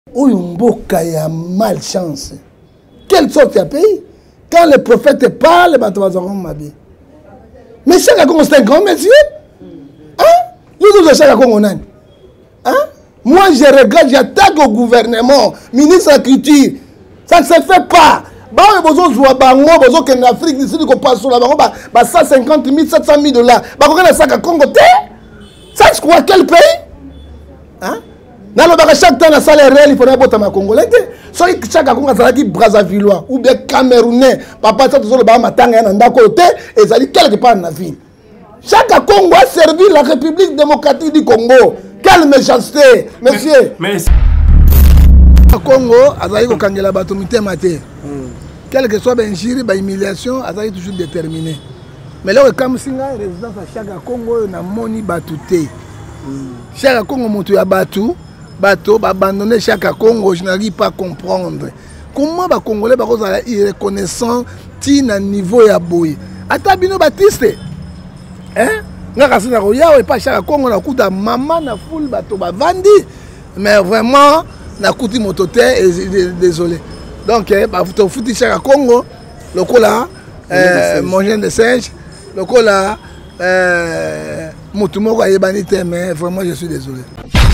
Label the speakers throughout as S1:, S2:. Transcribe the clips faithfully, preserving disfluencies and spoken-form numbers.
S1: Oyumboka ya malchance. Quelle sorte de pays? Quand le prophète parle, bah tu vas en mabi. Mais Chaka Congo c'est un grand monsieur. Hein? Nous nous Chaka Congo nan. Hein? Moi je regrette, j'attaque au gouvernement, ministre de la culture. Ça ne se fait pas. Bah on besoin jouer bango, besoin qu'en Afrique d'ici qu'on passe sur la bango, bah bah cent cinquante mille, sept cent mille dollars. Bah qu'on a Chaka Congo té? Ça je crois quel pays? Hein? Dans le chaque temps, la salaire réel, il faudrait botter ma Congolais. Soit chaque Congo, ça dit Brazzavillois ou bien Camerounais. Papa, ça, tout le monde matanga un côté et ça dit quelque part dans la ville. Chaque Congo a servi la République démocratique du Congo. Quelle méchanceté, monsieur. Mais le Congo, a dit kangela batumité maté. Quel que soit l'injure, l'humiliation, a dit toujours déterminé. Mais là, comme si la résidence à chaque Congo, on a moni batouté. Chaque Congo, monte à batou. Bateau, abandonner chaque Congo, je n'arrive pas à comprendre. Comment les Congolais sont irreconnaissants à niveau ya boy. Atabino Baptiste. Hein? Nakasina roya et pas chaque Congo na kuta maman na foule bateau ba vandi. Mais vraiment na kuti motote et désolé. Donc bah vous foutu chaque Congo le cola euh manger de singe, le cola euh mutumoko ayebanite mais vraiment je suis désolé.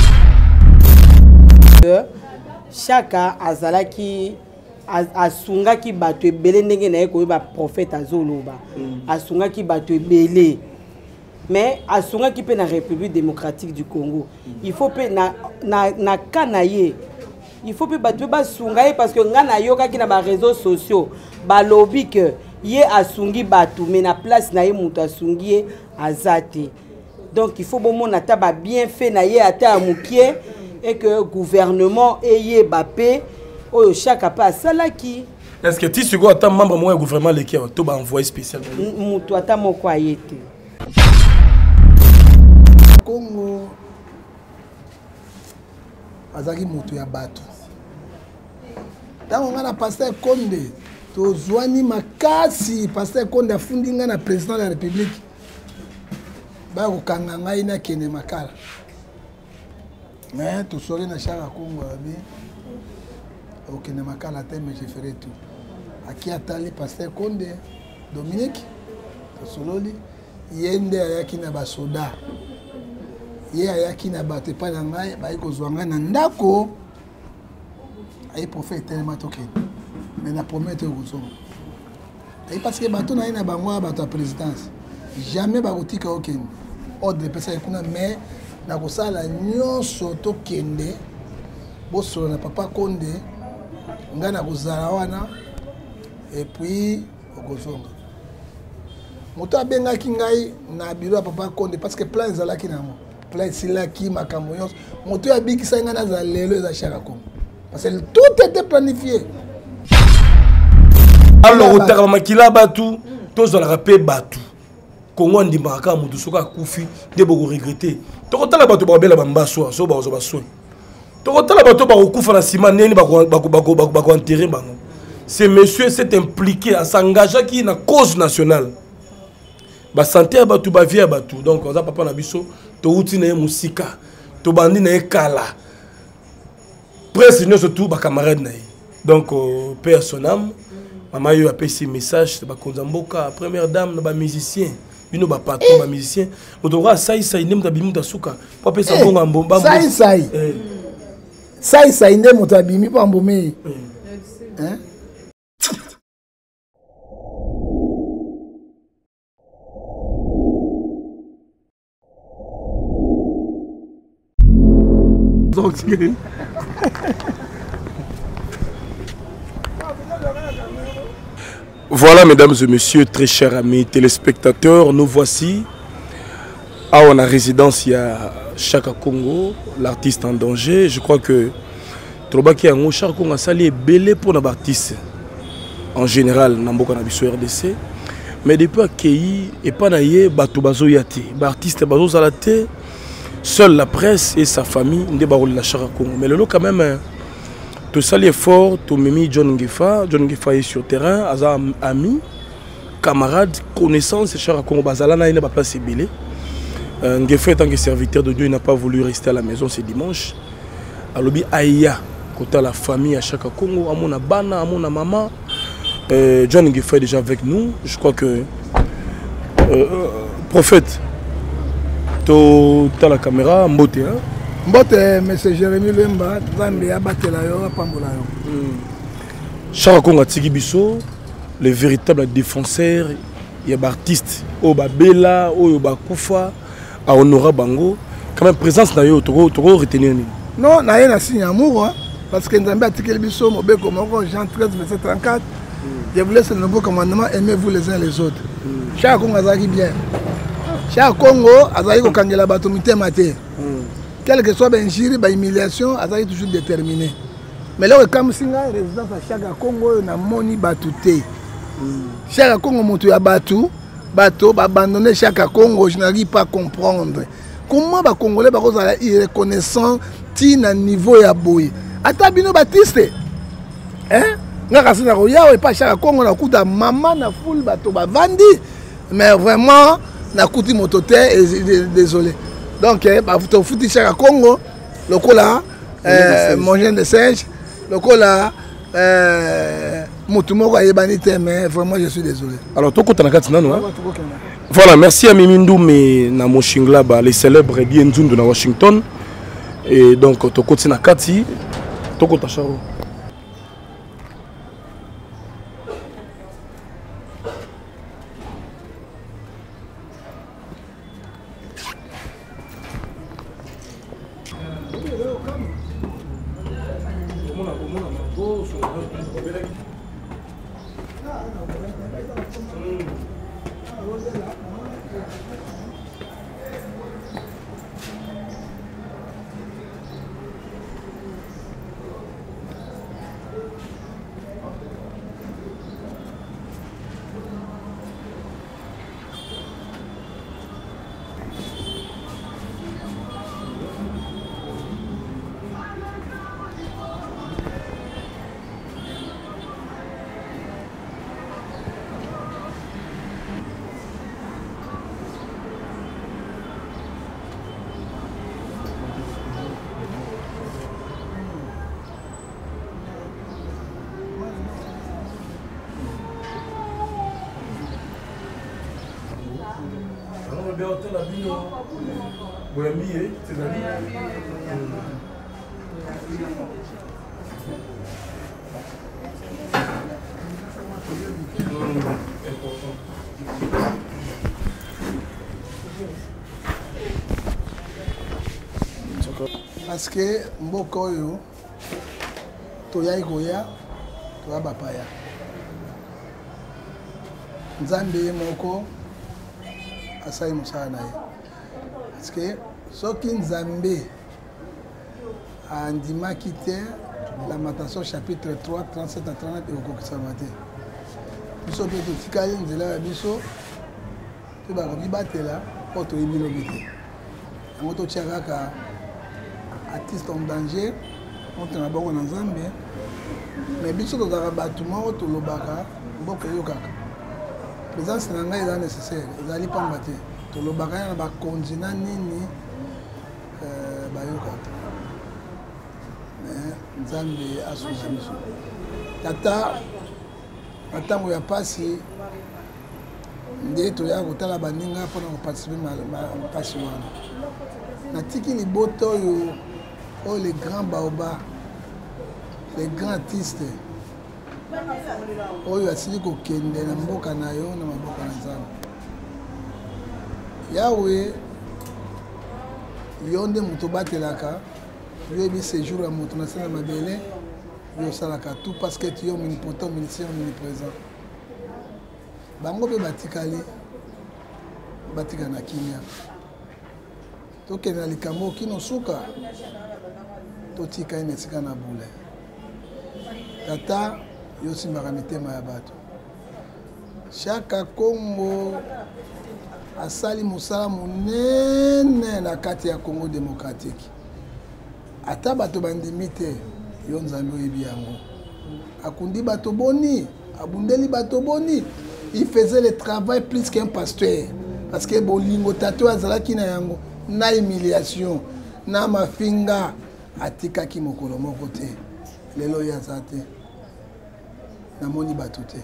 S2: Chaka azalaki asungaki bato ebele ndenge na ye koyeba prophète azoloba asungaki bato ebele mais asungaki pe na République démocratique du Congo il faut pe na na na kanaye il faut pe bato ba sunga parce que ngana yokaki na ba réseaux sociaux ba lobby que ye asungi bato mais na place na ye muto asungi azate donc il faut bon mona ta ba bien fait na ye ata mukie et que le gouvernement ait Bappé, ou chaque pas salaki.
S3: Est-ce que tu sais quoi tant membre moi gouvernement le qui tu vas envoyer spécial.
S2: Mutu ata moko ayete.
S1: Congo azaki mutu ya bato. Tango ngana pasteur Konde to zwani makasi pasteur Konde afundi ngana président de la République. Ba ko kanga ngai na kene makala. Mais tout serait dans chaque Congo, ok, ne m'a pas la tête, mais je ferai tout. À qui attendait pasteur Konde, Dominique, Sololi, Yende ayaki na basoda, Ye ayaki na bate pas na ngai, ba iko zwanga na ndako, ay prophète tellement toké, mais na promettre ozo. Et parce que bato na ina bangwa bato à présidence, jamais ba kotika aucun ordre de personne kuna mais na kosala nyonso tokende bosolo na papa Konde nga na kozala wana et puis okozonga moto abengaki ngai na biro ya papa Konde parce que plan ezalaki nango plan silaki makambo nyonso moto abikisa nga na za lelo eza Chaka Congo parce que tout était planifié
S3: alors otaka makila batu tozala pe batu Congo ndimaka mutu soka kufi de boko regretter tokotala bato ba bela bambaso so ba zo baso tokotala bato ba kufa na sima neni ba ba ba ba enterrer bango ce monsieur s'est impliqué à s'engager qui na cause nationale ba santé bato ba vie bato donc on a papa na biso to uti na musika to bandi na kala presse nous surtout ba camarade na donc père son âme maman yo a passé message ba konzamboka première dame na ba musicien bino ba patron ba musicien motoka sai sai ndem ta bimu ta suka pa pesa bonga mbomba
S1: sai sai sai sai ndem ta bimi pa mbome hein donc
S3: voilà, mesdames et messieurs, très chers amis téléspectateurs, nous voici à la résidence, il y a Chaka Congo, l'artiste en danger. Je crois que Trobaki Ango Chaka Congo a sali belé pour nos artistes en général, Namboka Nabiso R D C. Mais depuis accueilli et pas naïe, Bato Bazo Yati, artiste Bazo Zalate, seule la presse et sa famille, ne débarrent la Chaka Congo. Mais le lot quand même. Tout ça est fort, tout Mimi John Ngefa, John Ngefa est sur terrain, Aza ami, camarade, connaissance, Chaka Congo Bazalana, il n'a pas place belé. Ngefa, en tant que serviteur de Dieu, il n'a pas voulu rester à la maison ce dimanche. Alobi Aïya, côté la famille à chaque Congo, à mon bana, à mon maman. Euh, John Nguefa est déjà avec nous. Je crois que euh, euh, prophète, tu as la caméra, Mbote. Hein?
S1: Mbote, M. Jérémy Lemba, Zambé, Abatelayo, Apambolayo.
S3: Chaque Congo a Tiki Bisso, les véritables défenseurs, il y a des artistes, Oba Bela, Oba Koufa, à Honora Bango. Quand même, présence dans yo, tu vas retenir.
S1: Non, na rien à signer amour, parce que Nzambe a Tiki Bisso, Mobeko Moko, Jean treize, verset trente-quatre. Je vous laisse le nouveau commandement, aimez-vous les uns les autres. Chaque Congo a bien. Chaque Congo a dit que la batomité maté. Quel que soit l'injure, l'humiliation, a toujours déterminé. Mais là, comme si la résidence à chaque Congo, on a moni batouté. Chaque Congo, on a battu, bateau, abandonné chaque Congo, je n'arrive pas à comprendre. Comment les Congolais sont irreconnaissants à niveau ya boy. Atabino Baptiste. Hein? Nga kasina roya et pas chaque Congo na kuta maman na foule bato ba vandi. Mais vraiment na kuti motote et désolé. Donc bah vous fouti chaque Congo le cola euh manger de singe le cola euh mutumoko yebanite mais vraiment je suis désolé. Alors to kota na katina no. Voilà, merci à Mimindou mais na Moshingla ba les célèbres bien Nzundu na Washington et donc to kota na kati to kota charo. Parce que mboko yo toya ikoya toya bapaya Nzambe moko asai musala na ye parce que soki Nzambe andimaki te Lamentation chapitre trois trente-sept à trente et okokisa mate biso pe totikali nzela ya biso to bakoki batela po toyebi lobi te yango totia kaka artiste en danger on a beaucoup Nzambe mais biso tozaka bato moko tolobaka mboka eyokaka présence na ngai eza nécessaire ezali pamba te tolobaka na bakontina nini bayokaka mais Nzambe asusa biso tata na ntango ya pasi nde toya kotala baninga mpona koparticipe na mpasi wana natiki liboto oyo oh, les grands baobas, les grands artistes, oh, il asili ko kende na mboka na yo na maboka na Nzambe. Yahweh, yonde muto batelaka, yo ebi séjour ya muto na sala mabele, yo salaka tout parce que tu es omnipotent, omniscient, omniprésent. Bango pe batikali, batika na kimia. Toke na likambo kino suka. Totika ine sika na bule tata yosimbaka mitema ya bato Chaka Congo asali musala munene na kati ya Congo démocratique ata bato bandimi te yo Nzambe oyebi yango akundi bato boni abundeli bato boni il faisait le travail plus qu'un pasteur parce que bolingo tato azalaki na yango na humiliation na mafinga atika ki mokolo moko te lelo ya zate namoni bato te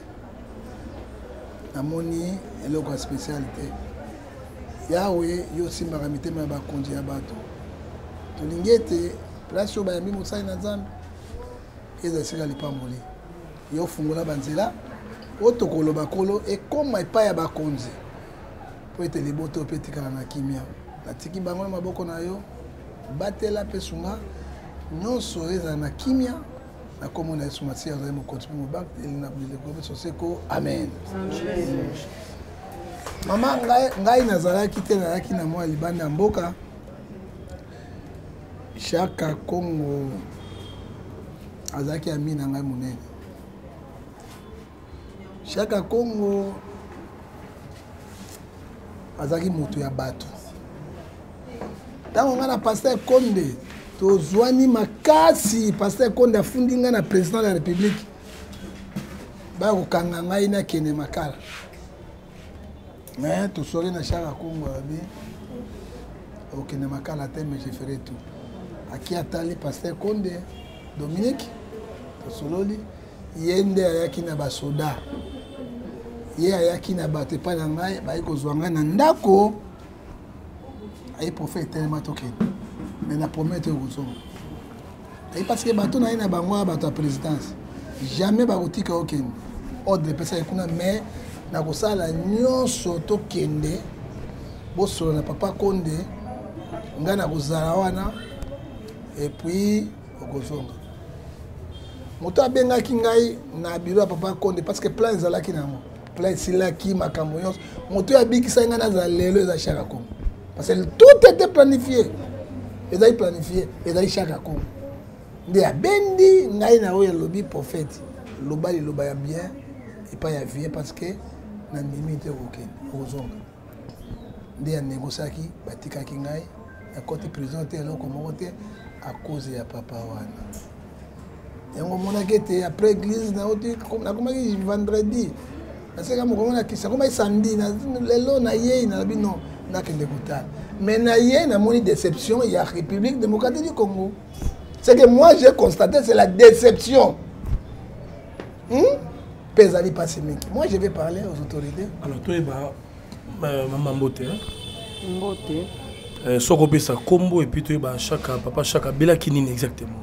S1: namoni eloko ya spécialité yawe yo simbaka mitema ya bakonzi ya bato tolingi ete place oyo bayambi mosali na nzambe eza esika lipamboli yo fungola banzela oyo tokoloba kolo ekoma epai ya bakonzi po ete liboto mpe etikala na kimia natiki bango na maboko na yo batela mpe sunga nyonso ezala na kimia na kombo na yesu masiya azali mokonzi mpe mobakeli na bileko mpe soseko amen mama ngai nazalaki te nazalaki na mwa libanda ya mboka Chaka Congo azalaki ami na ngai monene Chaka Congo azalaki moto ya bato ntango ngai na Pasteur Konde tozwani makasi Pasteur Konde afundi ngai na président de la république baya kokanga ngai nakende makala mais tosori na Chaka Congo abi okende makala te mais je ferai tout aki atali Pasteur Konde Dominique tosololi ye nde ayaki na basoda ye ayaki na bato epai na ngai bayi kozwa ngai na ndako aye prophète telema tokende mais na promete okozonga ayi parce que bato na ye na bango bato ya présidence jamais bakotika okende ordre epesa ye kuna mais nakosala nyonso tokende bosolo na papa Konde ngai nakozala wana et puis okozonga moto abengaki ngai na biro ya papa Konde parce que plan ezalaki nango plan esilaki makambo nyonso moto abikisaki ngai nazala lelo eza Chaka Congo parce que tout était planifié ezali planifié ezali Chaka Congo nde abendi ngai na oyo alobi prophète loba liloba ya bien epai ya vie parce que nandimi te okokende okozonga nde anégociaki batikaki ngai akoti prison te eloko moko te à cause ya papa wana yango monaki ete après église nakomaki vendredi naseka mokongo na kisa komaki samedi lelo nayei nalobi non nakende kotala mais naye namoni déception ya République démocratique du Congo. C'est que moi j'ai constaté c'est la déception. Hmm? Pesali Passimiki. Moi je vais parler aux autorités.
S3: Alors toi bah maman Mbote hein?
S2: Mbote
S3: euh soko pesa combo et puis toi bah chaque papa chaque bela kinini exactement.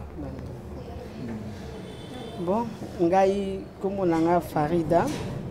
S2: Bon, ngai comme nanga Farida.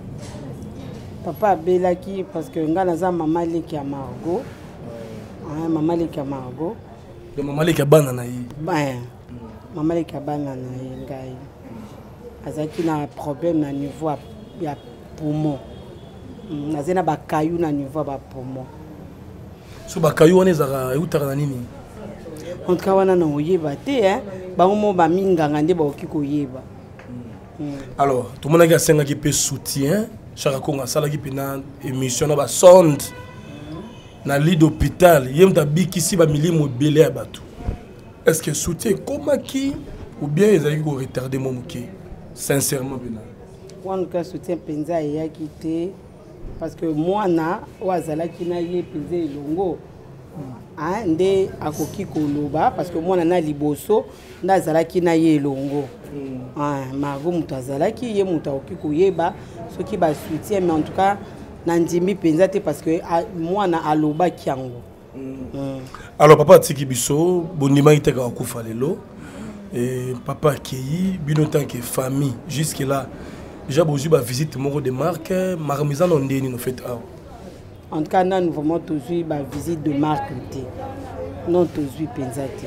S2: Papa belaki parce que nga naza mama leki ya Margot. Ah mama leki ya Margot.
S3: Le mama leki ya bana na yi.
S2: Ba. Mama leki ya bana na yi ngai. Azaki na problème na niveau ya poumon. Nazena ba kayu na niveau ba poumon.
S3: So ba kayu wana ezaka eutaka na nini?
S2: En tout cas wana na oyeba te hein. Ba mo ba minganga nde ba okiko yeba.
S3: Alors, tout le monde a un peu soutien. Chaka Congo a salaki pena émission na ba sonde na lit d'hôpital. Yem ta biki si ba mili mobile ya bato. Est-ce que soutien comment qui ou bien ils allaient go retarder mon moké sincèrement bena.
S2: Wan ka soutien penza ya kité parce que moi na wazalaki na ye penza ilongo. Ah nde akoki koloba parce que moi na liboso ndazalaki na ye ilongo. Ah Margot mutu azalaki ye mutu akoki koyeba soki ba soutien mais en tout cas nandimi penza te parce que moi na aloba kiango.
S3: Alors papa tiki biso bondima iteka akufa lelo et papa Kei bino tant que famille jusque là déjà besoin ba visite moko de marque marmisa non ndeni no fait ah.
S2: En tout cas nous vraiment toujours ba visite de marque te non toujours penza te.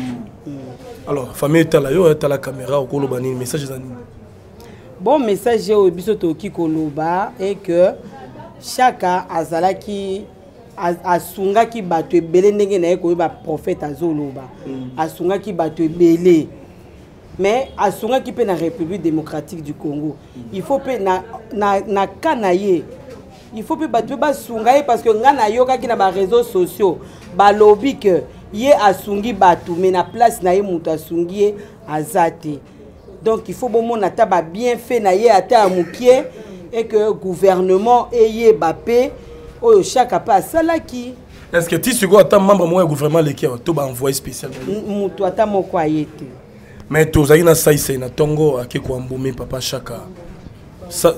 S3: Alors famille tala yo tala caméra au koloba ni message za nini?
S2: Bon message au biso toki koloba et que chaka azalaki asungaki bato ebele ndenge na ye koyeba prophète azoloba asungaki bato ebele mais asungaki pe na République démocratique du Congo il faut pe na na na kanaye il faut pe bato ba sunga parce que ngana yokaki na ba réseaux sociaux ba lobby que ye asungi bato mais na place na ye mutu asungi azate donc il faut bon mon ata ba bien fait na ye ata amukie et que gouvernement eye bapé oyo chaka pa salaki.
S3: Est-ce que tu sais quoi tant membre moi gouvernement lequel to ba envoyé spécial
S2: mutu ata moko ayete.
S3: mais tozali na saïse na tongo akeko ambomé papa Chaka ça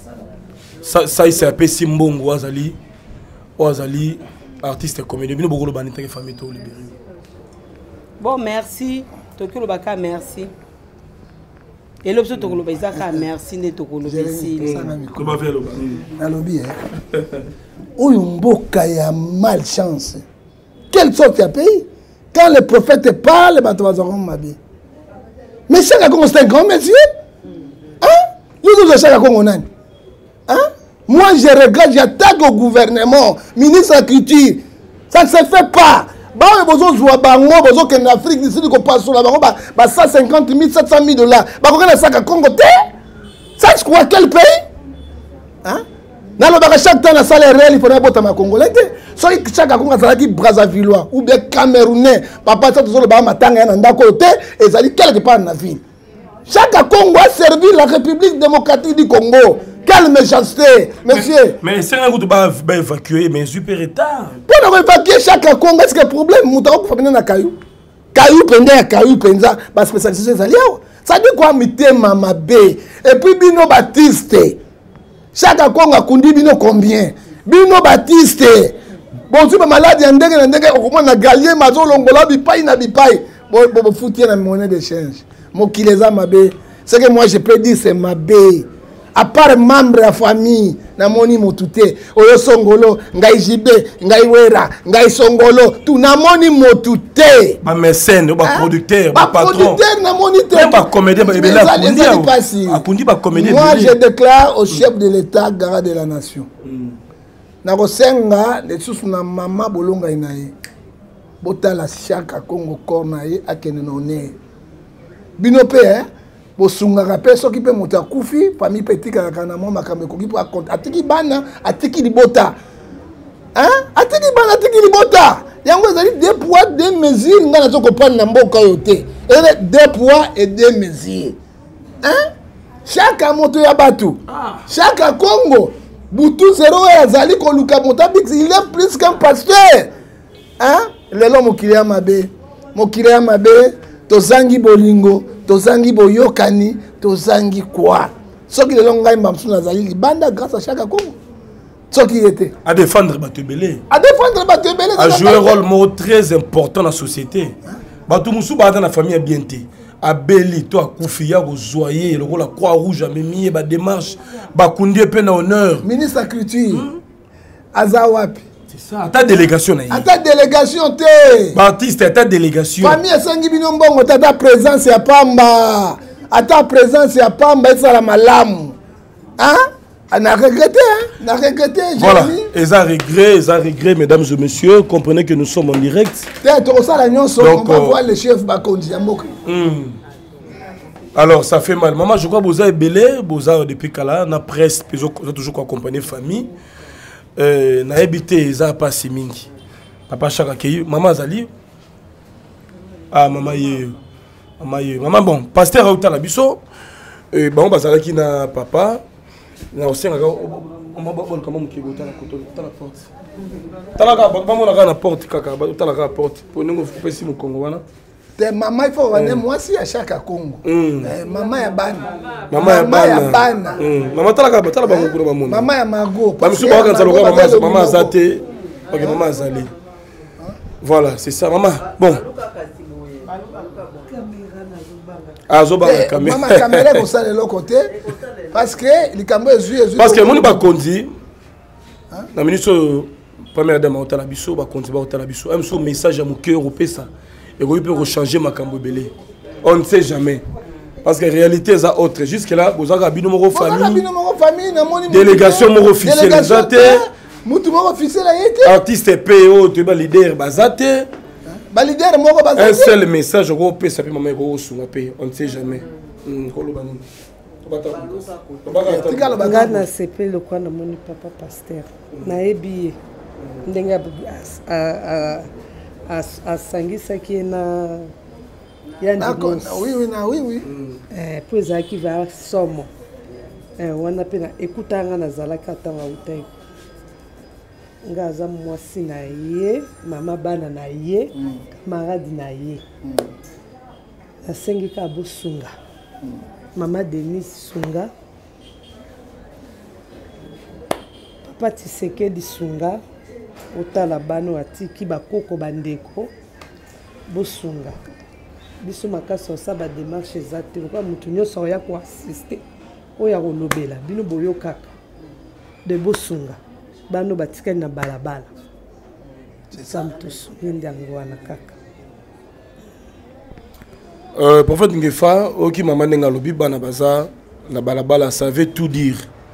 S3: saïse apesi mbongo azali azali artiste comédien bino bokolo banita ke famille to libéré.
S2: Bon merci tokolo baka merci et l'option tokolo bazaka merci ne tokolo besi
S3: ko ba velo ba
S1: alobi eh oyo mboka ya malchance quelle sorte ya pays quand le prophète parle bato bazongo mabe. Mais Chaka Congo, c'est un grand monsieur. Hein? Nous, nous, Chaka Congo, hein? Moi, je regrette, j'attaque au gouvernement, ministre de la Culture. Ça ne se fait pas. Bah, vous avez besoin de Bango, vous avez besoin d'Afrique, d'ici, qu'on passe sur la Bango, bah, cent cinquante mille, sept cent mille dollars. Bah, vous avez Chaka Congo, ça, je crois, quel pays? Hein? Dans le chaque temps, la salaire réel, il faudrait botter ma Congolais. Soit chaque Congo, ça dit Brazzavillois ou bien Camerounais. Papa, ça, tout le monde matanga un andako côté et ça dit quelque part dans la ville. Chaque Congo a servi la République démocratique du Congo. Quelle méchanceté, monsieur.
S3: Mais c'est un coup de bas évacuer, mais super état.
S1: Pour évacuer chaque Congo, est-ce qu'il y a un problème? Moutako faut venir dans Caillou. Caillou pendant Caillou pendant parce que ça c'est ça. Ça dit quoi, mité mama B et puis Bino Baptiste. Chaque Congo a conduit Bino combien? Bino Baptiste. Bon, si ma maladie en dégue, en dégue, au moins, on a gagné, ma zone, l'ongola, bipaï, na bipaï. Bon, bon, foutir la monnaie d'échange. Moi, qui les a, ma bé. Ce que moi, je peux dire, c'est ma bé. À part membre de la famille, na moni motute. Oyo songolo, ngai jibe, ngai wera, ngai songolo, tout na moni motute.
S3: Ba mécène, ba producteur, ba patron. Ba
S1: producteur, na moni te.
S3: Ba comédien, ba ebela akundi. Akundi ba comédien.
S1: Moi, je déclare au chef de l'État, garant de la nation. Nakosenga les sous na mama bolonga inaye bota la Chaka Congo cornaye akene noné bino pe hein bosunga rapé so ki pe mota kufi famille petit kaka na mo makambe ko ki po akont atiki bana atiki libota hein atiki bana atiki libota yango ezali deux poids deux mesures ngana zo comprendre na mboka yote et deux poids et deux mesures hein Chaka moto ya batu Chaka Congo Boutou zéro et Azali Koluka Montabix, il est plus qu'un pasteur. Hein? Le long Mokilia Mabe. Mokilia Mabe, Tozangi Bolingo, Tozangi Boyokani, Tozangi quoi? Ce qui est long gagne Mamsou Nazali, banda grâce à Chaka Congo. Ce qui était.
S3: À défendre Batubélé.
S1: À défendre Batubélé.
S3: À jouer un rôle très important dans la société. Batou Moussou dans la famille bien été. À Beli, toi, Koufia, Zoyer, le rôle la Croix-Rouge, à Mimi, ma démarche, Bakoundé, peine honneur.
S1: Ministre de la Culture, Azawapi.
S3: C'est ça, à ta délégation.
S1: À ta délégation, t'es.
S3: Baptiste, à ta délégation.
S1: Famille Sangibinombo, à ta présence, à Pamba. À ta présence, à Pamba, et ça la malam. Hein? On a regretté, hein? On a regretté, j'ai
S3: voilà,
S1: dit.
S3: ils ont regret, ils ont regret, mesdames et messieurs. Comprenez que nous sommes en direct.
S1: Donc, on va voir le chef Bakondi.
S3: Alors, ça fait mal. Maman, je crois que vous avez belé, vous avez depuis Kala, na presse, vous avez toujours accompagné famille. Euh, na habité, ils ont passé mingi. Papa Chaka Keyu, maman Zali. Ah, maman yé. Maman yé. Maman, bon, pasteur Aouta Labiso. Euh, bon, bazala qui na papa. Na aussi, on m'a bon comment qui est à la porte. Talaga, maman la la porte, kaka, talaga la porte. Pour nous, faut pas si nous Congo, voilà.
S1: Maman, il faut revenir moi aussi à Chaka Congo. Maman ya bana.
S3: Maman ya
S1: bana.
S3: Maman talaga, talaga bango maman.
S1: Maman ya mago.
S3: Maman si ba quand maman maman zate. OK, maman zali. Voilà, c'est ça maman. Bon. Ah, zo ba caméra.
S1: Maman caméra comme ça de l'autre côté parce que les caméras jouent
S3: parce que mon ba kondi. Na ministre première dame au Talabiso ba kondi ba au Talabiso. Un so message à mon cœur au pesa. Et il peut rechanger ma cambobélé. On ne sait jamais. Parce que la réalité est autre. Jusque-là, vous avez une famille. Famille, délégation officielle. Artiste P O, tu es leader. Un seul message, on ne sait jamais.
S2: Regarde C P le coin de mon papa pasteur. Naebi ndenge a a sangisa qui na
S1: oui oui na oui oui
S2: eh pour ça qui va somo eh wana pena ekutanga na zalaka tanga utai ngaza mwasi na ye mama bana na ye camarade na ye nasengi ka bosunga mama Denise Sunga papa Tshisekedi Sunga otala bano atiki bakoko bandeko bosunga biso makasi osaba démarche ezate lokola mutu nyonso oya koassiste oya kolobela bino boyo kaka de bosunga bano batikali na balabala samtusu yende yango wana kaka.
S3: Euh, prophète Ngefa, oki mama nenga lobi bana baza na balabala, ça veut tout dire.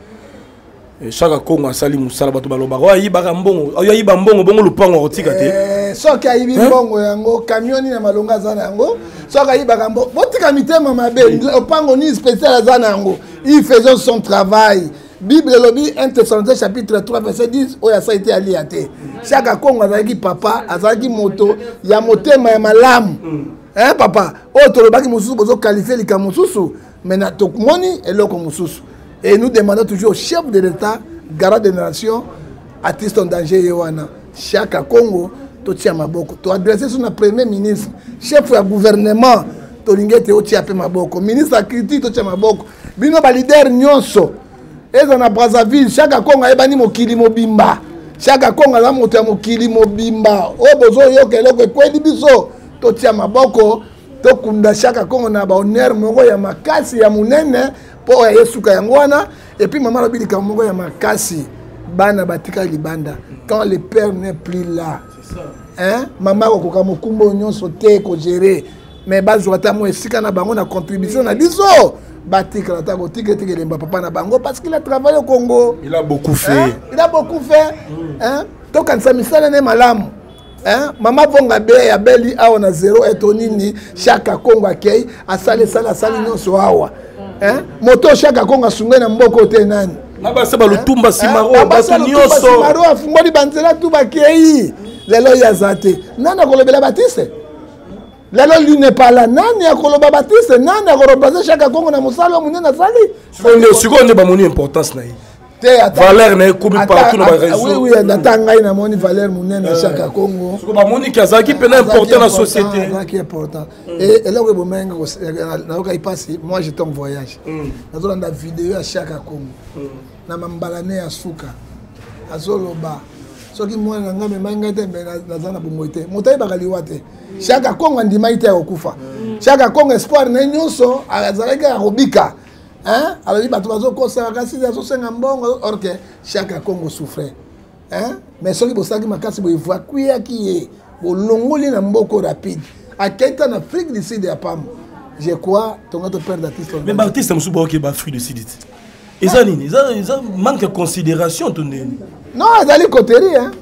S3: Chaque Congo a sali musala bato baloba wa yiba mbongo, oya yiba mbongo bongo lupango otika te.
S1: Eh, soki ayibi mbongo yango camion na malonga zana yango, soki ayiba mbongo, botika mitema mabe, lupango ni spécial zana yango. Il faisait son travail. Bible lobi un Thessaloniciens chapitre trois verset dix oya ça a été aliaté. Chaque Congo azaki papa, azaki moto, ya motema ya malamu. Hein papa, autre le baki mususu bozo qualifier les kamususu, mais na tokmoni et loko mususu. Et nous demandons toujours au chef de l'État, garant des nations, artiste en danger yewana. Chaque Congo, to tia maboko. To adresser sur notre premier ministre, chef du gouvernement, to lingete o tia pe maboko. Ministre critique to tia maboko. Bino ba leader nyonso. Eza na Brazzaville, chaque Congo ebani mokili mobimba. Chaque Congo la moto ya mokili mobimba. O bozo yoke loko kweli biso. Totia maboko to kunda shaka Congo na ba honneur moko ya makasi ya munene po ya Yesuka yango wana et puis maman lobi ka moko ya makasi bana batika libanda quand le père n'est plus là, c'est ça, hein maman ko ka mokumbo nyonso te ko gérer mais bazwa ta mo esika na bango na contribution na biso batika ta ko tika tika lemba papa na bango parce qu'il a travaillé au Congo, il a beaucoup fait, hein? Il a beaucoup fait, mm. Hein to kan sa misala ne malamu. Hein? Maman Vonga be ya beli awa na zéro etonini chaque Congo akei asale sala sali nyonso awa. Hein? Moto chaque Congo sunga na mboko te nani. Na ba seba lutumba simaro ba nyonso. Simaro afungoli banzela tu bakei. Lelo ya zate. Nana kolobela Baptiste. Lelo lui n'est pas là. Nani akoloba Baptiste, nani akoloba chaque Congo na musalo munena sali.
S3: Sonde sikondi ba moni importance na yi. Valère n'est comme partout dans la région.
S1: Oui, oui, d'attendre na moni Valère munene chaque Congo.
S3: Ce que ba moni kazaki pena important dans la société.
S1: C'est important. Et là où est bomenga na oka ipasi, moi j'étais en voyage. Nazo na vidéo à chaque Congo. Na mambalane ya suka. Azoloba. Soki moi na ngame manga te na zana bumoite. Motai bakaliwa te. Chaque Congo ndima ite okufa. Chaque Congo espoir na nyonso azalaka robika. Hein? Alors il va tout bazo kosa kasi za sosenga mbongo or que chaque Congo souffrait. Hein? Mais soki bosaki makasi bo évacuer ki bo longoli na mboko rapide. A Keita en Afrique du Sud ya pam. Je crois ton autre père d'artiste.
S3: Mais Baptiste musubo ki ba Afrique du Sud. Eza nini? Eza eza manque de considération ton nini.
S1: Non, ezali coterie hein.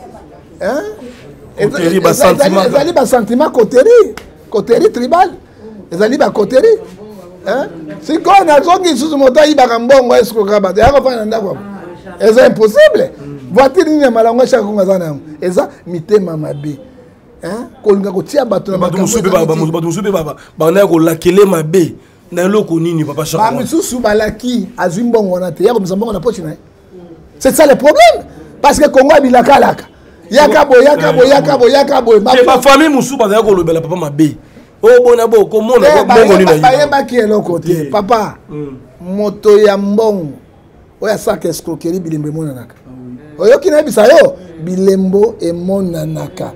S1: Hein?
S3: Coterie ba sentiment.
S1: Ezali ba sentiment coterie. Coterie tribal. Ezali ba coterie. Hein? Si quand on a zongi sous moto yi bakambongo esiko kaba ya ko fana ndako. C'est impossible. Voiture ni malango chaque ko ngazana. Eza mitema mabe. Hein? Ko linga ko tia bato na
S3: bato musupe baba bato musupe baba. Ba na ko lakele mabe. Na loko nini papa chaque.
S1: Ba mususu balaki azimbongo na te ya ko msambongo na pochi na. C'est ça le problème parce que Congo abilaka laka. Yakabo yakabo yakabo yakabo.
S3: Ma famille musupe ba ko lobela papa mabe. Oh bon abo ko mona bongo ni na yi.
S1: Bayeba ki elo côté. Papa. Moto ya mbongo. Oya saka escroquerie bilembe mona naka. Oyo kina bisa yo bilembo e mona naka.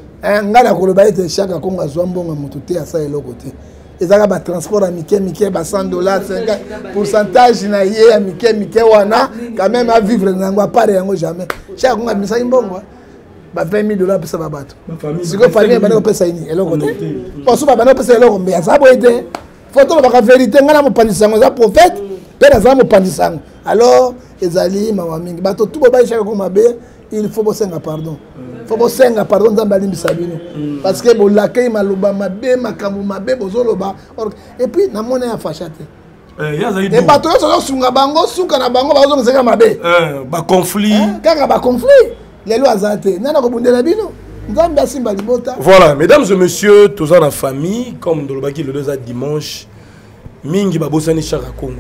S1: Ngala ko loba ete chaque Congo azwa mbongo moto te asa elo côté. Ezaka ba transport amike mike ba cent dollars cinquante pourcentage na ye amike mike wana quand même à vivre nango pas yango jamais. Chaque Congo bisa mbongo. Ba vingt mille dollars pesa babato. Si ko famille bana ko pesa ini eloko te. Poso ba bana pesa eloko mbe azabo ete. Photo ba vérité ngana mo pandisango za prophète, père za mo pandisango. Alors ezali mama mingi bato tout ba ishaka ko mabe, il faut bosenga pardon. Faut bosenga pardon nzamba limbisa bino. Parce que bo lakay maloba mabe makambu mabe bozoloba. Et puis na mona ya fachate.
S3: Eh yazali.
S1: Et bato yo sunga bango suka na bango bazo nzeka mabe.
S3: Eh ba conflit.
S1: Kaka ba conflit. Les lois azate nana ko bundela bino nzamba simba libota.
S3: Voilà, mesdames et messieurs, tous en famille comme dans le baki le deux à dimanche mingi babosani chaka Congo.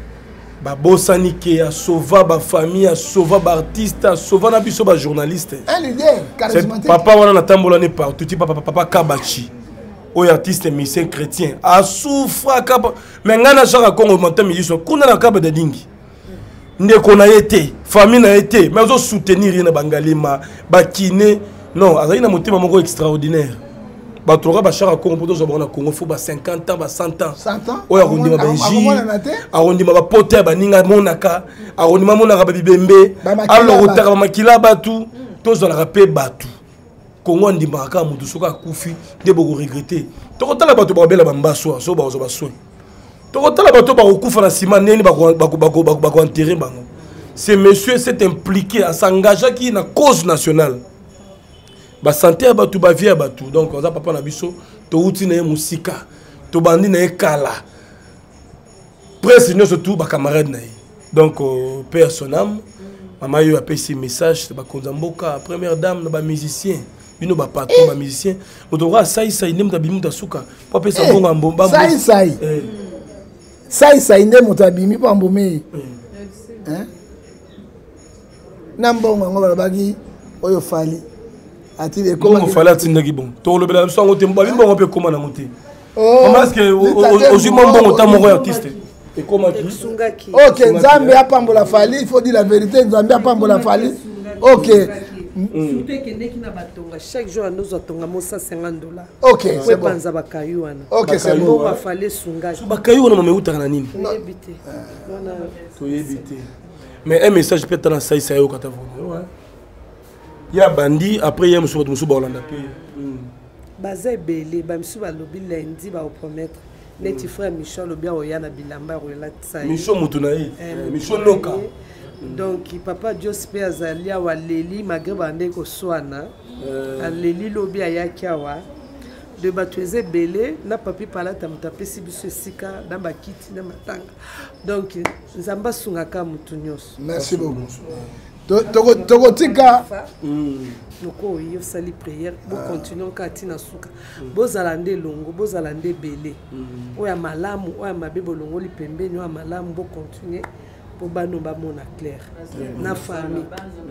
S3: Babosani ke a sauva ba famille, a sauva ba artiste, a sauva na biso ba journaliste.
S1: Un leader charismatique.
S3: Papa wana na tambola ne partout, papa papa Kabachi. oyo artiste musicien chrétien asouffra kapa mais ngana chaka Congo monta miliso kuna na kaba de dingi ndeko na été famille na été mais ozo soutenir na bangalima bakine non azali na motima moko extraordinaire bato ba chaka Congo poto zo na Congo faut ba cinquante ans ba cent ans
S1: cent ans
S3: oyo arondima benji arondima ba pote ba ninga monaka arondima monaka ba bibembe alors otaka ba makila batu tozo la rapé batu Congo ndimaka mutu soka kufi de boko regretter tokotala bato ba bela bambaso so ba zo ba soin tokotala bato ba kufa na sima neni ba ba ba ba enterrer bango ce monsieur s'est impliqué à s'engager qui na cause nationale ba santé bato ba vie bato donc on a papa na biso to uti na musika to bandi na kala presse nous surtout ba camarade na donc père son âme maman yo a passé message ba konzamboka première dame na ba musicien bino ba patron ba musicien motora sai sai nem ta bimu ta suka pa pesa bonga mbomba
S1: sai sai sai sai ndem ta bimi pa mbome hein nambonga ngoba bagi oyo fali ati de
S3: comment on fallait atinde ki bon to le bela so ngote mbabi mbongo pe comment na ngote oh parce que aussi mon bon temps mon artiste et comment qui
S1: OK Nzambe apambola fali il faut dire la vérité Nzambe apambola fali OK
S4: surtout que neki na batonga chaque jour nous atonga mo cent cinquante dollars
S1: OK c'est bon
S4: panza bakayu wana
S1: OK c'est bon
S4: ba fali sunga
S3: bakayu wana mameuta na nini
S4: éviter wana
S3: to éviter mais un message peut être dans ça ça yo kata ouais ya bandi après ya musu musu ba Hollande pe
S4: baza belé ba musu ba lobi lundi ba promettre neti frère Michel Obia oyana bilamba rola tsai
S3: Michel mutuna yi Michel noka
S4: donc papa Dios pe azalia wa leli mageba ndeko swana leli lobi ayakiawa de batweze belé na papi pala tamtapesi biso sika na bakiti na matanga donc nzamba sungaka mutu nyos
S1: merci beaucoup toko toko tika
S4: noko yo sali prière bo continuer kati na suka bozala nde longo bozala nde belé oya malamu oya mabebo longo li pembeni oya malamu bo continuer po bano ba mona clair na famille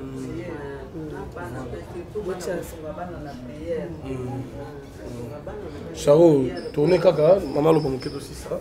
S3: Charo tourner kaka maman lo bomoketo aussi ça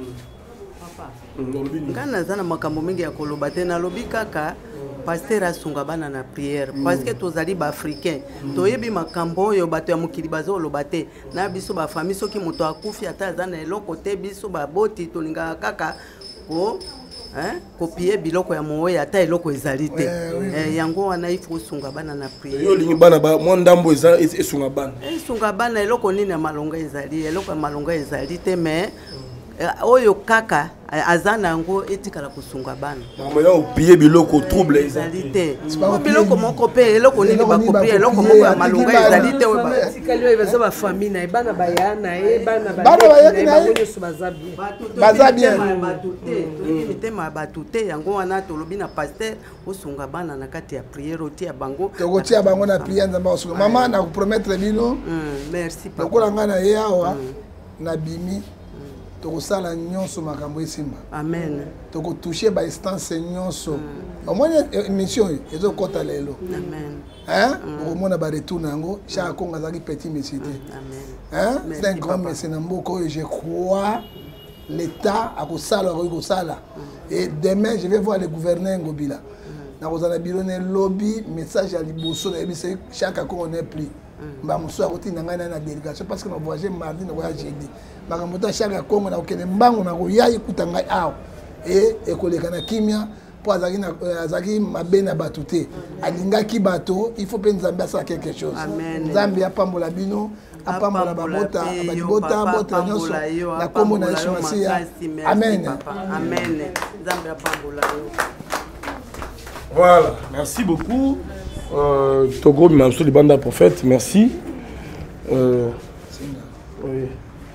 S5: ngana zana makambo mingi ya koloba te na lobi kaka pasteur asunga bana na prière parce que tozali ba africain toyebi makambo yo bato ya mukili bazo loba te na biso ba famille soki moto akufi ata zana eloko te biso ba boti tolinga kaka ko hein copier biloko ya moyo ata eloko ezali te eh yango wana ifo sunga bana na prière
S3: yo lingi bana ba mo ndambo eza esunga bana
S5: esunga bana eloko nini ya malonga ezali eloko ya malonga ezali te mais oyo kaka azana yango etikala kusunga bana
S3: mama yo piye biloko trouble
S5: ezali te biloko moko pe eloko nini ba copier eloko moko ya malonga ezali te
S4: ba tikali oyo baza ba famille na bana bayana e bana bayana bango so bazabi
S1: bazabi
S5: batute to mitema batute yango wana tolobi na pasteur osunga bana na kati ya prière oti ya bango
S1: toko tia bango na prière nzamba osunga mama na ku promettre bino
S5: merci
S1: papa ko ngana ye awa na bimi tokosala nyonso makambo esimba
S5: amen
S1: tokotouche ba instance nyonso omoni émission ezokota lelo
S5: amen
S1: hein okomona ba retour nango chaque konga zaki petit monsieur
S5: amen
S1: hein c'est un grand monsieur na mboko je crois l'état akosala akosala et demain je vais voir le gouverneur Ngobila na kozala bilone lobby message à liboso na ebise chaque konga n'est plus ba muso akoti na ngana na délégation parce que na voyager mardi na voyager jeudi makambo ta chaque kongo na okene mbango na koya ikuta ngai aw et ekoleka na kimia po azaki na azaki mabena bato te alingaki bato il faut pe nzambe asala quelque chose nzambe apambola bino apambola babota babota bota nyonso na kombo na Yesu Masiya amen
S5: amen nzambe apambola yo.
S3: Voilà, merci beaucoup. Euh, Togo, Mamsou, le banda prophète, merci. Euh, oui.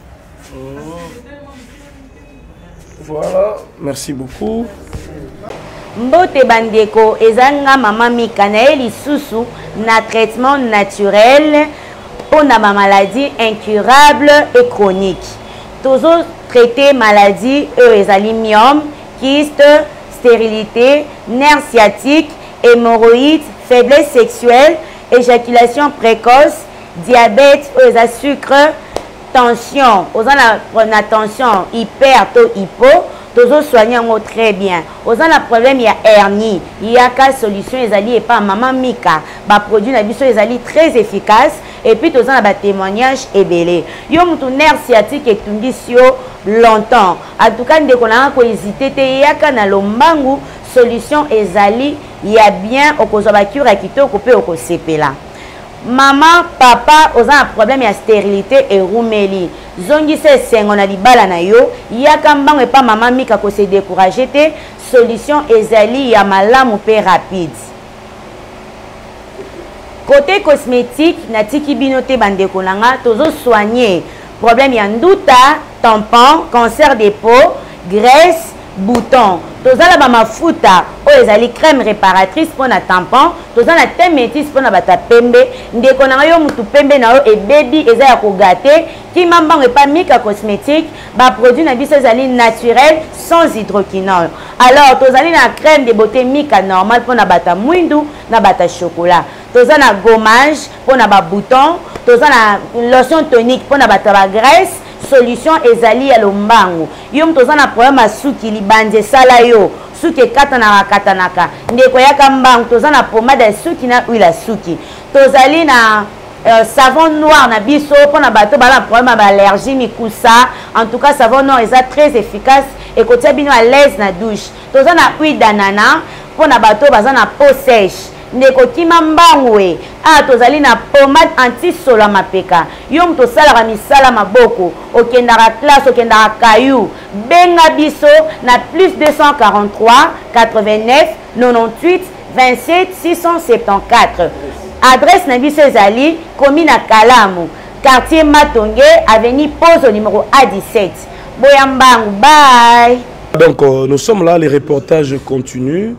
S3: Voilà, merci beaucoup.
S6: Mbote bandeko ezanga mama mika na elisusu na traitement naturel pour na maladie incurable et chronique. Toujours traiter maladie ezali myome, kyste, stérilité, nerf sciatique, hémorroïdes, faiblesse sexuelle, éjaculation précoce, diabète, aux sucre, tension oza na, na tension hyper to hypo tozo soigner yango très bien oza na problème ya hernie yaka solution ezali epa mama Mika ba produit na biso ezali très efficace et puis toza na ba témoignage ebele yo mutu nerf sciatique etungisi yo longtemps en tout cas ndeko na ko hésiter te yaka na lombangu solution ezali ya bien okozwa ba cure kitoko pe okosepela. Maman, papa, oza un problème de stérilité et roumeli. Zongi se sengo na libala na yo, yaka mbango epa maman Mika ko se décourager te, solution ezali ya malamu pe rapide. Côté cosmétique, na tiki bino te bandeko nanga, tozo soigner problème ya nduta, tampon, cancer des peaux, graisse, bouton. Tozala ba mafuta o ezali crème réparatrice pour na tampon, tozala te métis pour na bata pembe, ndeko na yo mutu pembe na yo e baby eza ya ko gâter, ki mambango epa Mika cosmétique, ba produit na biso ezali naturel sans hydroquinone. Alors tozali na crème de beauté Mika normal pour na bata mwindu, na bata chocolat. Tozala na gommage pour na ba bouton, tozala na lotion tonique pour na bata ba graisse. Solution ezali ya lombangu yo mtoza na problème asuki libanje sala yo suki katana katanaka ndeko yaka mbangu toza na pomade ya suki na huile ya suki tozali na euh, savon noir na biso pona bato bala problème ba allergie mikusa en tout cas savon noir est très efficace et kotia bino à l'aise na douche toza na huile d'anana pona bato baza na peau sèche ndeko kima mbangwe a tozali na pomade anti-sola mapeka yo mto sala misala maboko okendaka classe okendaka kayu benga biso na plus deux cent quarante-trois quatre-vingt-neuf quatre-vingt-huit vingt-sept six cent soixante-quatorze. Adresse na biso ezali commune Kalamu quartier Matonge avenue Pose au numéro A dix-sept. Boyambangu, bye.
S3: Donc euh, nous sommes là, les reportages continuent.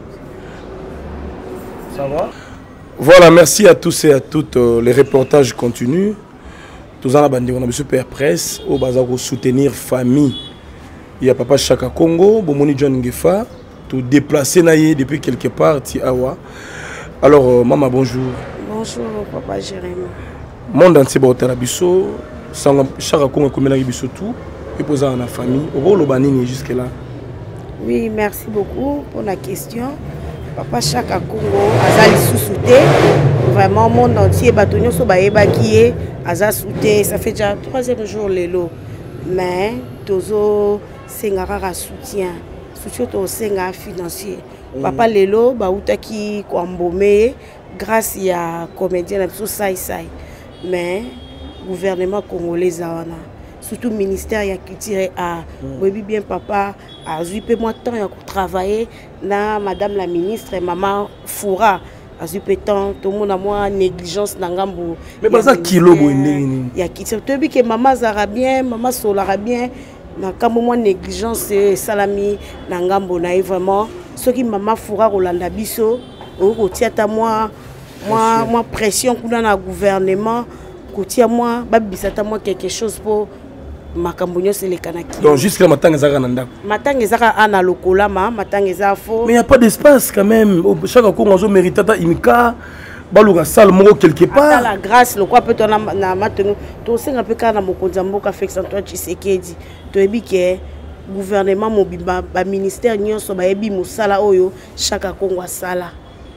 S3: Ça va? Voilà, merci à tous et à toutes. Euh, les reportages continuent. Tous en abandé, on a besoin de presse au bazar pour soutenir famille. Il y a papa Chaka Congo, Bomoni John Ngefa, tout déplacé naïe depuis quelque part, ti awa. Alors euh, maman bonjour.
S4: Bonjour papa Jérémy.
S3: Monde entier ba la biso, sans Chaka Congo comme la biso tout, et poser en la famille. Au rôle banini jusque là.
S4: Oui, merci beaucoup pour la question. Papa Chaka Congo azali sous-souté vraiment monde entier batonyo so baeba qui aza souté ça fait déjà troisième jour lelo mais tozo sengara soutien soutien to senga financier papa lelo ba utaki ko mbomé grâce ya comédien na so sai sai mais gouvernement congolais zawana surtout ministère ya culture a webi bien papa a zuipe moi temps ya travailler na madame la ministre maman Foura a zuipe temps tout monde a moi négligence na ngambo
S3: mais pas ça kilo boindé
S4: ya culture to bi que maman zara bien maman solara bien na kambo moi négligence salami na ngambo na vraiment ce qui maman Foura rolanda biso o tiata moi moi moi pression kuna na gouvernement kotia moi babisata moi quelque chose pour makambonyo c'est les kanaki.
S3: Donc jusqu'à matin ezaka nanda.
S4: Matin ezaka ana lokola ma matin ezaka fo.
S3: Mais il y a pas d'espace quand même. Chaque Congo zo méritata imika baluka salle moko quelque part.
S4: La grâce le quoi peut on na matin to senga pe kana mokonza mboka Félix Antoine Tshisekedi. To ebi ke gouvernement mobimba ba ministère nyonso ba ebi mosala oyo chaque Congo sala.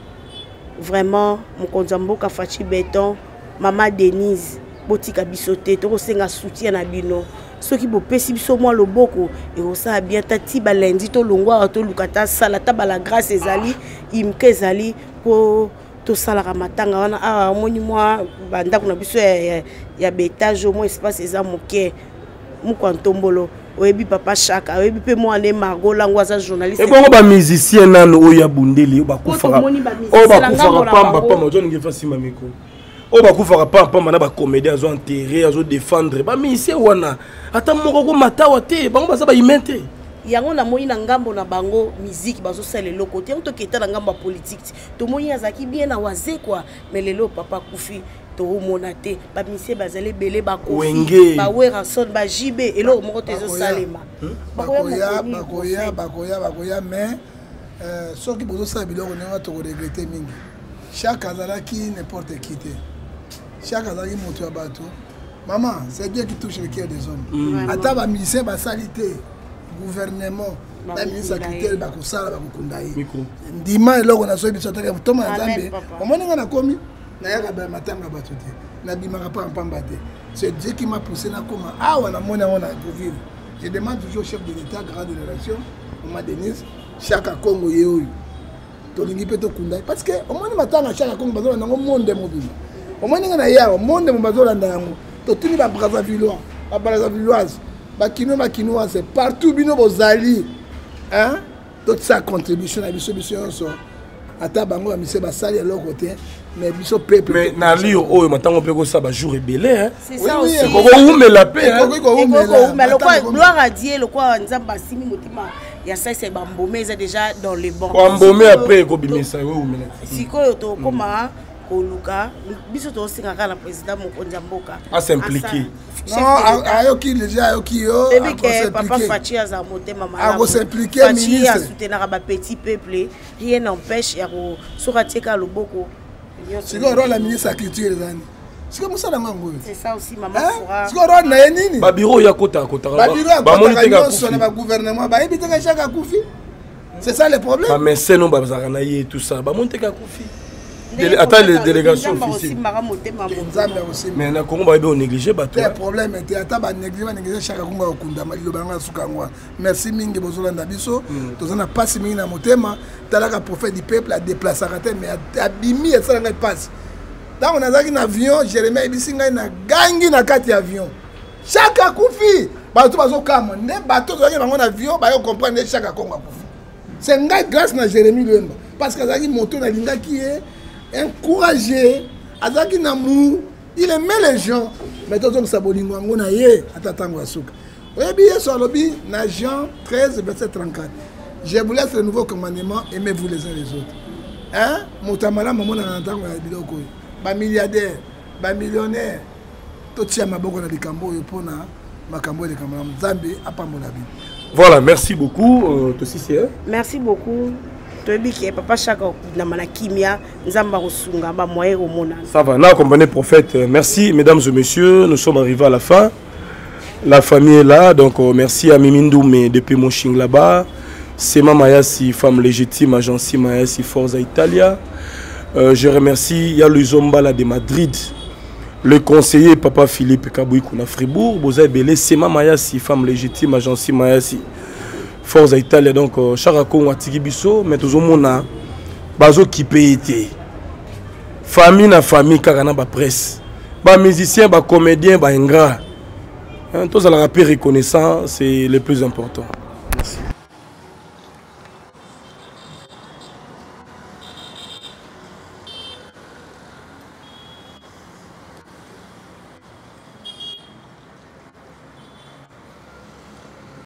S4: Vraiment mokonza mboka Fachi Beton, Mama Denise botika bisoté to senga soutien na bino. Ceux qui bopesi biso moi loboko et osa bien tati ba lundi to longwa to lukata sala ta ba la grâce ezali imke ezali po to sala ramatanga wana a moni moi banda kuna biso ya, ya betage au moins espace eza moke muko ntombolo oyebi papa Chaka oyebi pe moi ne margo langwaza journaliste
S3: et bon ba musicien nano oya bundeli ba kufara o ba kufara pamba pamba John Ngefa sima miko o ba kufaka pa pa mana ba comédien azo enterrer azo défendre ba misi wana ata moko ko matawa te bango baza ba imente
S4: yango na moyi na ngambo na bango musique bazo sala le côté on to keta na ngambo politique to moyi azaki bien na waze quoi mais lelo papa kufi to monate ba misi bazale belé ba kofi ba wera son ba jibe elo moko tezo salema
S1: bakoya bakoya bakoya bakoya mais euh ceux qui bozo sala biloko na to regretter mingi chaque azalaki n'importe qui te chaque azalaki moto ya bato Maman, c'est Dieu qui touche le cœur des hommes. Attends, les musiciens, la salité, gouvernement, la ministre critère, la kosala, la kundaï. Dima, là, on a sauvé sur terre. Thomas Nzambe, au moins, on a commis. Nayaka ba matanga batuté. Na bimaka pas en pambate. C'est Dieu qui m'a poussé na comment. Ah, on a mon on a pour vivre. Je demande toujours au chef de l'État, grande génération, on m'a Denise, chaque Congo yeoui. Tolingi peto kundaï. Parce que au moins, matanga chaque Congo bazola na monde mobile. Au moins, on a ya, au monde bazola na yango. Totuni ba Brazzavillois, ba Brazzavilloise, ba Kino ba Kinoise, c'est partout bino bozali. Hein? Toute sa contribution à biso biso so. Ata bango ba mise ba sali à leur côté, mais biso peuple. Mais
S3: na lire oh matango pe ko ça ba jour rebelle hein.
S2: C'est ça aussi.
S3: Ko oume la paix hein.
S2: Ko oume mais le quoi gloire à Dieu, le quoi nzamba simi motima. Ya ça c'est bambomé c'est déjà dans les bancs.
S3: Bambomé après ko bimisa oui oume la.
S2: Sikoyo to koma Koluka, biso to singaka la président Mokonzi Mboka.
S3: À s'impliquer.
S1: Non, ayoki déjà ayoki yo.
S2: Depuis que papa Fachi a motema malama.
S1: A s'impliquer ministre.
S2: Fachi a soutenir ba petit peuple, rien n'empêche ya ko soratika loboko.
S1: C'est quoi rôle la ministre de la culture les années? C'est comme ça la mango.
S2: C'est ça aussi maman Fora.
S1: C'est quoi rôle na nini?
S3: Ba bureau ya kota kota.
S1: Ba bureau ya kota ka son na gouvernement, ba ebitaka chaka kufi. C'est ça le problème.
S3: Ba médecin no ba zakana yé tout ça, ba monter ka kufi. Attends les délégations officielles. Mais na Congo ba be négliger bato.
S1: Le problème était ata ba négliger négliger chaque Congo okunda malilo banga sukangwa. Merci mingi bozolanda biso. Tozana passe mingi na motema, talaka prophète du peuple a déplacer mais abimi et ça nga passe. Dans on azaki na avion, Jérémie bisinga na gangi na kati avion. Chaque kufi, bato bazokama, ne bato zaki bango na avion, ba yo comprendre chaque Congo kufi. C'est nga grâce na Jérémie Lemba parce que azaki moto na linga qui est encouragé, azaki namu, il aimait les gens. Mais tout ça bolingo ngona ye atatango asuka. Oyebi yeso alobi na Jean treize verset trente-quatre. Je vous laisse le nouveau commandement, aimez-vous les uns les autres. Hein? Motamala maman na ntango ya biloko. Ba milliardaire, ba millionnaire. Tout tia maboko na likambo yo pona makambo de kamala Nzambe apambola bi.
S3: Voilà, merci beaucoup euh, Tossi c'est.
S2: Merci beaucoup. Papa Chaka na kimia nzamba kosunga ba moye ko mona.
S3: Ça va, na accompagné prophète. Merci mesdames et messieurs, nous sommes arrivés à la fin. La famille est là, donc euh, merci à Mimindoume depuis mon ching là-bas. Sema Mayasi, femme légitime, agence Mayasi Forza Italia. Euh, je remercie Yaluzombala de Madrid, le conseiller Papa Philippe Kabouikou na Fribourg, Boza Belé, Sema Mayasi, femme légitime, agence Mayasi Forza Italia, donc Charako Watiki Biso, mais tout le monde bazo qui paye. Famille na famille, carana ba presse. Ba musicien, ba comédien, ba ingrat. Tous à la rapide reconnaissant, c'est le plus important.